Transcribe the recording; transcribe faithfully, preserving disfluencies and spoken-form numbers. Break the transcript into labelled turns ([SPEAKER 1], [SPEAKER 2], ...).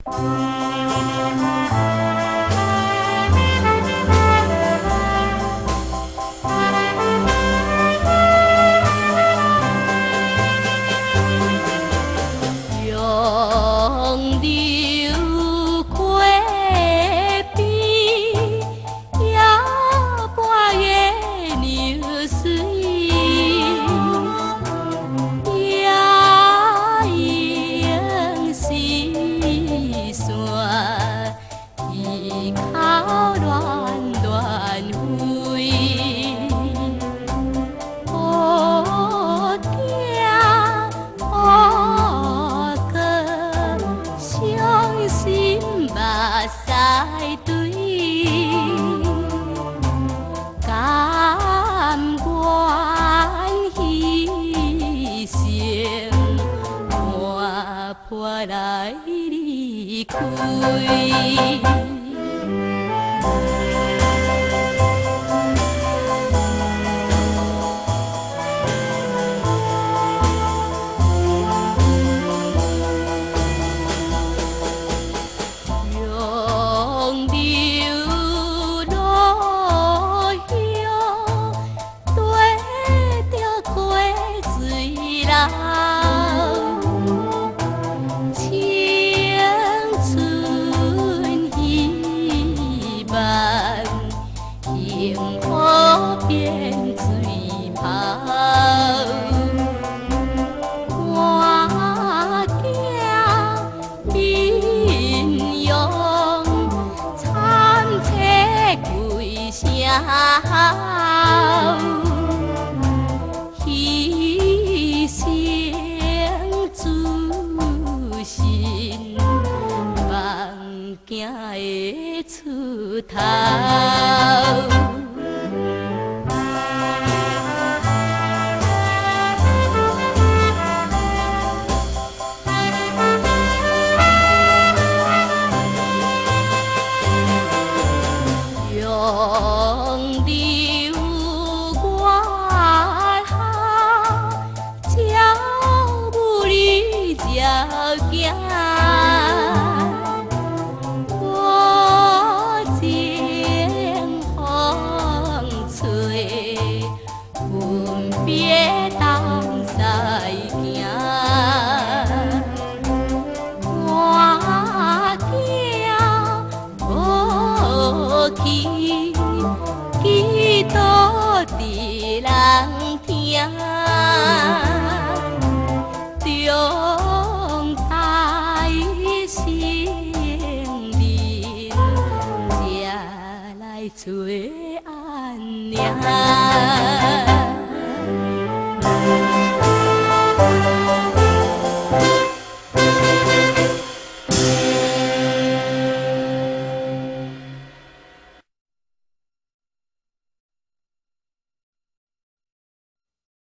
[SPEAKER 1] 杨柳过边，夜半夜流水，夜莺西山，衣口乱乱飞。乌囝，乌哥，伤心目屎堆。甘愿牺牲，看破来离开。杨柳落叶，对着溪水流。青春希望，幸福变水泡。我囝面容惨切归声，牺牲自身，望囝会出头。杨柳外下，鸟舞里照行。我情风吹，分别东西行。我囝无去，几多伫人听，中台成人，才来找安娘。